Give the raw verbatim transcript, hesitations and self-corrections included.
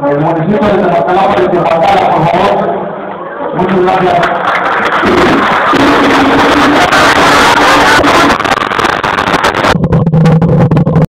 El municipio de Tlaxcala, por favor. Muchas gracias.